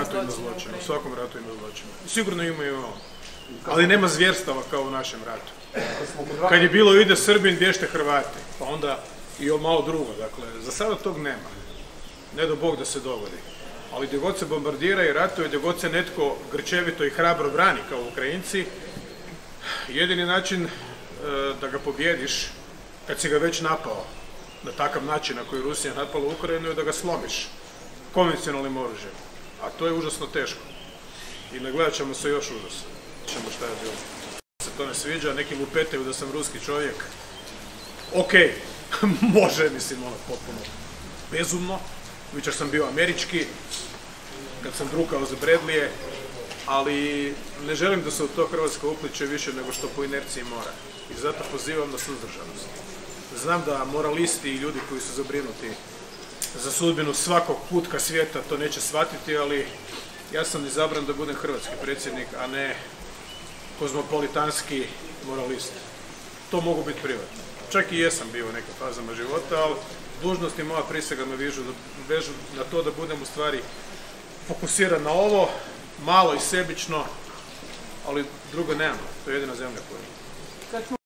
ratu ima zločina, u svakom ratu ima zločina. Sigurno imaju ovo. Ali nema zvjerstava kao u našem ratu. Kad je bilo ide Srbin, bješte Hrvati, pa onda i malo drugo. Dakle, za sada tog nema. Ne do Bog da se dogodi. Ali gdje god se bombardira i ratuje, gdje god se netko grčevito i hrabro brani kao Ukrajinci, jedini način da ga pobjediš, kad si ga već napao na takav način na koji Rusija napala Ukrajinu, je da ga slomiš konvencionalnim oružjem. A to je užasno teško. I nagledat ćemo se još užasno. Ćemo šta je bilo. Se to ne sviđa, neki lupetaju da sam ruski čovjek. Ok, može, mislim, ono potpuno bezumno. Jučer sam bio američki, kad sam drukao za Bradleyje, ali ne želim da se u to Hrvatska upliče više nego što po inerciji mora. I zato pozivam na suzdržanost. Znam da moralisti i ljudi koji su zabrinuti za sudbinu svakog kutka svijeta to neće shvatiti, ali ja sam izabran da budem hrvatski predsjednik, a ne kozmopolitanski moralist. To mogu biti privatno. Čak i jesam bio u nekim fazama života, ali dužnost i moja prisega me vežu na to da budem u stvari fokusiran na ovo, malo i sebično, ali drugo nemamo. To je jedina zemlja koja je.